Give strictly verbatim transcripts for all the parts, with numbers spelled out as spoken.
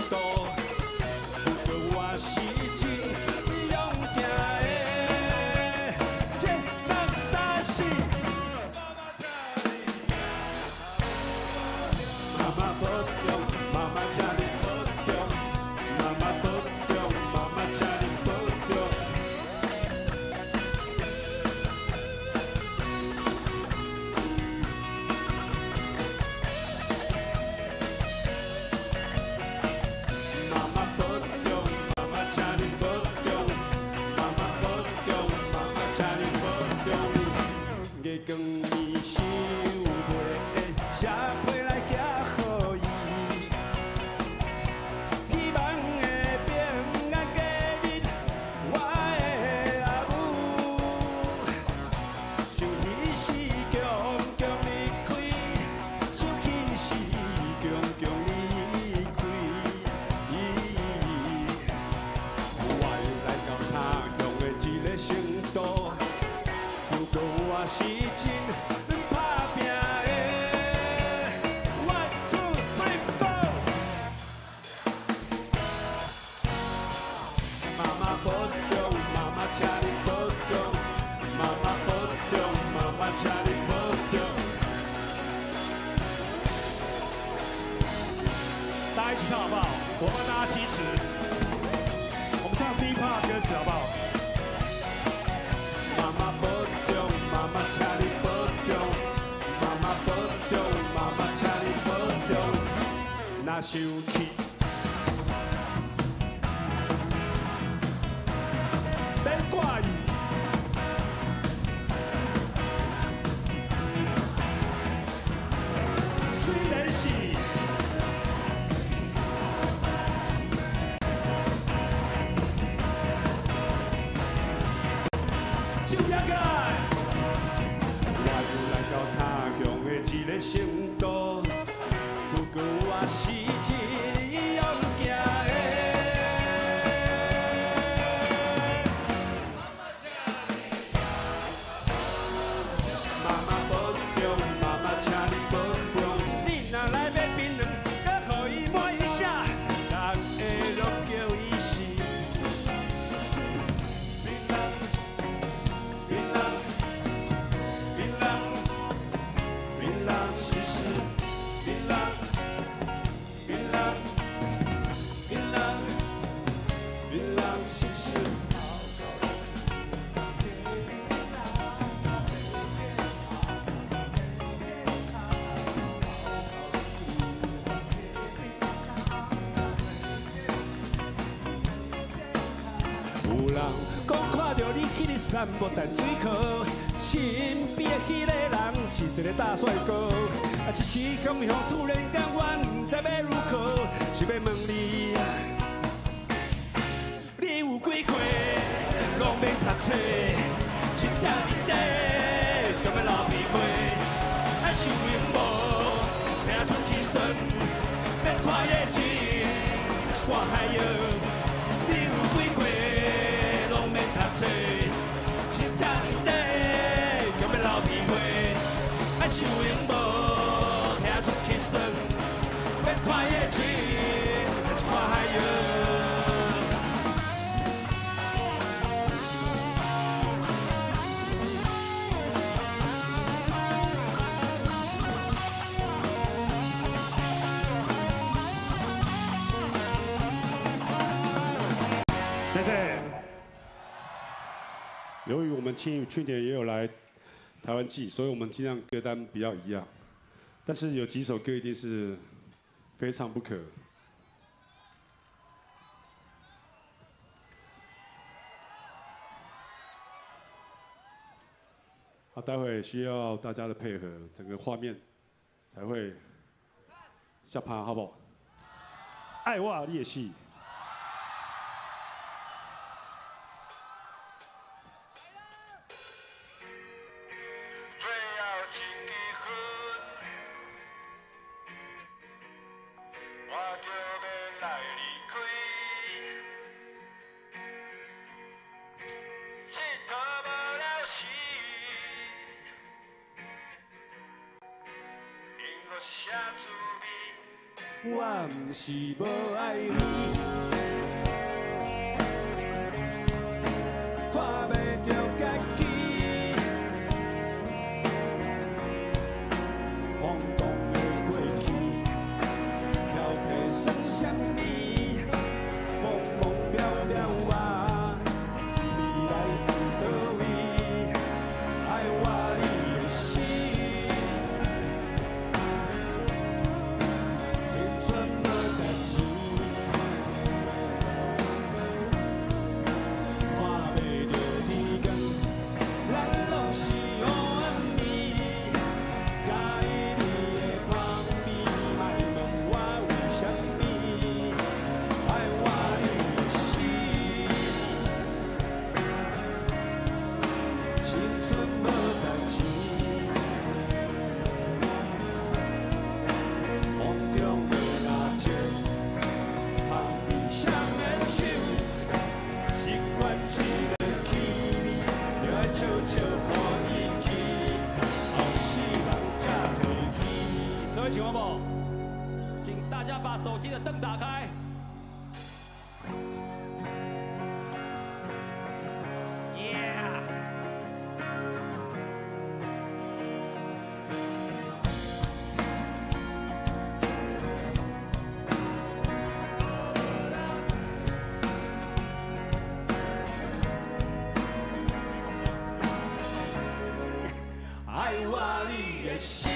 度。不过我是真勇敢的，天人三世。妈妈保重，妈妈请你保重，妈妈保重，妈妈请你保重。妈妈保重，妈妈请你保重，妈妈保重，妈妈请你保重。月光暝收袂，社会来行好伊。希望的平安过日，我的阿母。想彼时强强离开，想彼时强强离开。我又来到他乡的一个城都，不过我是真打拼的。One two three four。妈妈保重，妈妈请你保重，妈妈保重，妈妈请你保重。大家一起唱好不好？我帮大家提词，我们唱 B-pop 歌词好不好？妈妈保重，妈妈请你保重，妈妈保重，妈妈请你保重。若生气，免怪伊。虽然是手举起来，我又来到他乡的一个城都，不过我是真勇敢的。妈妈保重，妈妈请你保重。你若来要槟榔，搁予伊摸一下，人会拢叫伊是槟榔。槟榔，槟榔，槟榔西施，槟榔，槟榔，槟榔，槟榔西施。有人讲看到你去日散步淡水河，身边的迄个人是一个大帅哥。啊，一时讲向突然间我不知要如何，是要问你，你有几岁？拢免读册，真正你底，敢要流鼻血？爱想赢无？听出去算，免看夜景，是看海洋。你有几岁？拢免读册，真正你底，敢要流鼻血？爱想赢无？听出去算，免看夜景，是看海洋。谢谢。由于我们去去年也有来台湾季，所以我们尽量歌单比较一样，但是有几首歌一定是非唱不可。好，待会需要大家的配合，整个画面才会下趴，好不好？爱我你的死。 我不是无爱你，看袂着家己。懵懂的过去，到底算什么？懵懵了了我，未来伫倒位？爱我你的心。 请王某，请大家把手机的灯打开。Yeah！ 爱我你的心。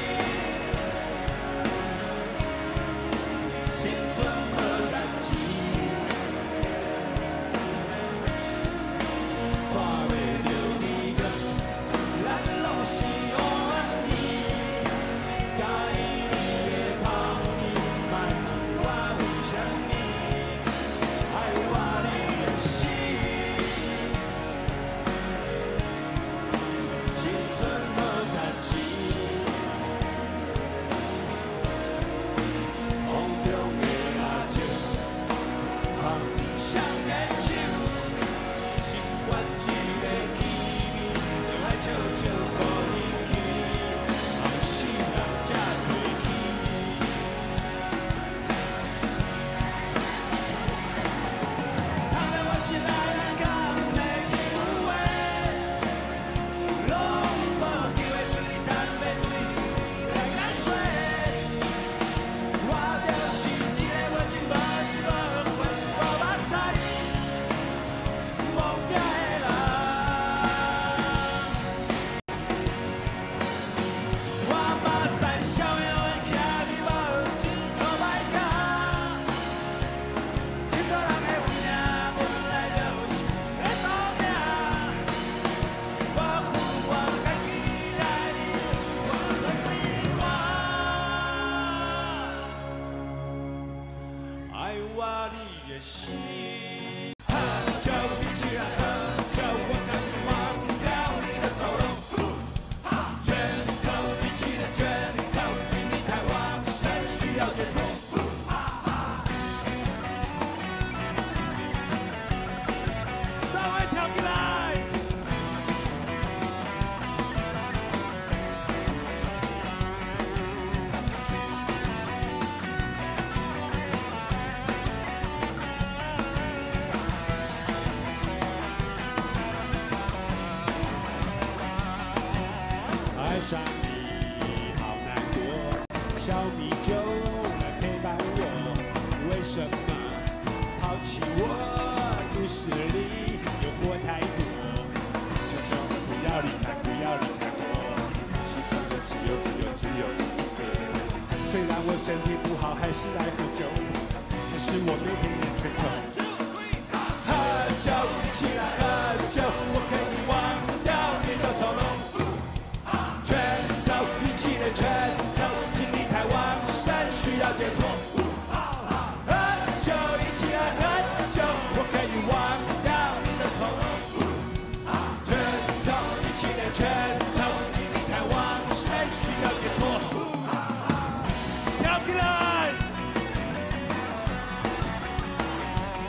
身体不好还是来喝酒，可是我每天练拳头。 喝酒，一起来喝酒，我可以忘掉你的丑陋。拳头，一起练拳头，精力太旺盛，需要解脱。喝酒，一起来喝酒，我可以忘掉你的丑陋。拳头，一起练拳头，精力太旺盛，需要解脱。 跳起来！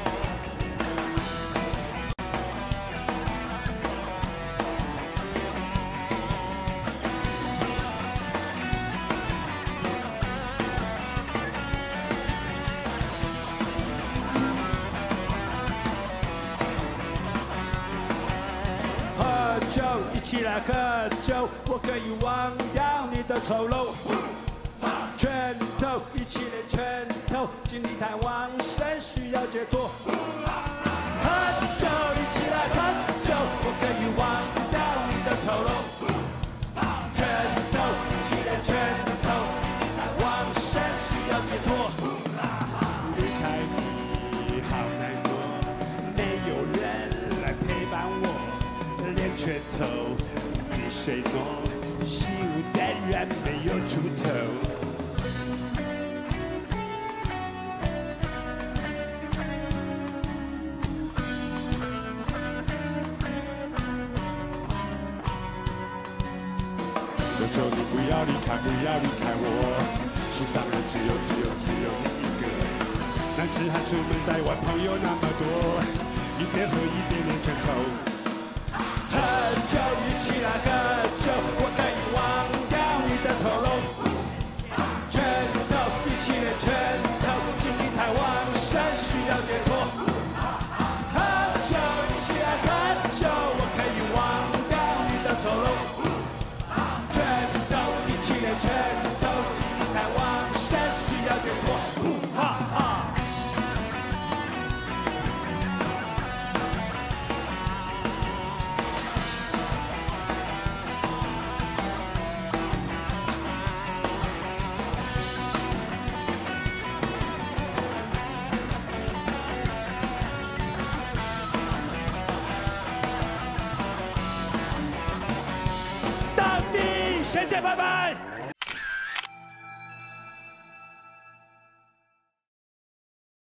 起来喝酒，我可以忘掉你的丑陋。拳头，一起练拳头，精力太旺盛，需要解脱。喝酒，一起来喝酒，我可以忘掉你的丑陋。拳头，一起练拳头，精力太旺盛，需要解脱。离开你好难过，没有人来陪伴我，练拳头，你谁诺？习武的人没有出头。我求你不要离开，不要离开我，世上人只有只有只有你一个。男子汉出门在外，朋友那么多，一边喝一边练拳头。喝酒，一起来喝酒，我可以忘掉你的丑陋。拳头，一起练拳头，精力太旺盛，需要解脱。喝酒，一起来喝酒，我可以忘掉你的丑陋。拳头，精力太旺盛，需要解脱。哈哈。到底，谢谢，拜拜。